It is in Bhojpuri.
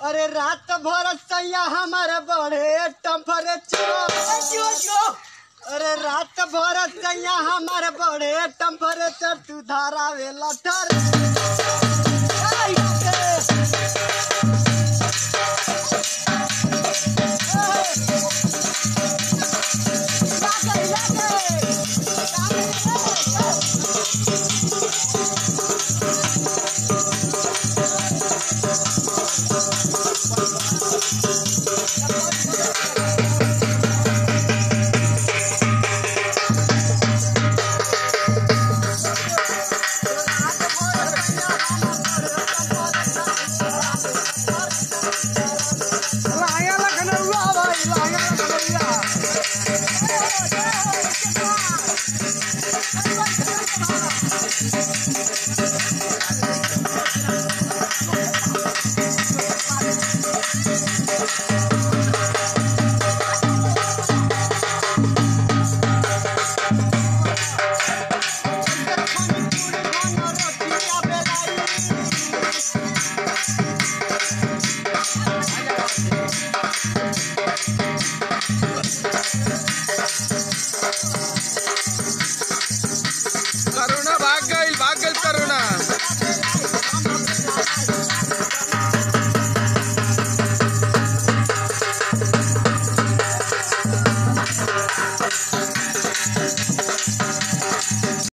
अरे रात भर सैया हमारे बढ़े टेम्परेचर। अरे रात भर सैया हमारे बढ़े टेम्परेचर तू धारावेला ठर।